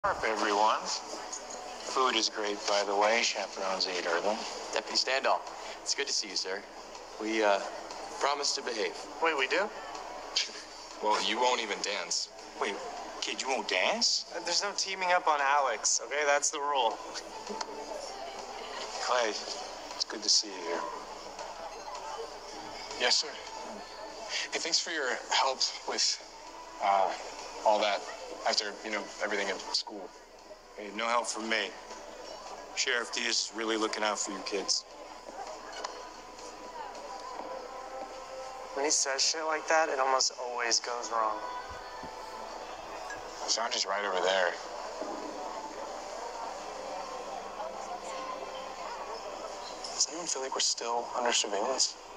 Up, everyone. Food is great, by the way. Chaperones eat early. Deputy Standall, it's good to see you, sir. We, promised to behave. Wait, we do? Well, you won't even dance. Wait, kid, you won't dance? There's no teaming up on Alex, okay? That's the rule. Clay, it's good to see you here. Yes, sir. Hey, thanks for your help with, all that after, everything at school. Hey, no help from me. Sheriff D is really looking out for you kids. When he says shit like that, it almost always goes wrong. Sandra's right over there. Does anyone feel like we're still under surveillance?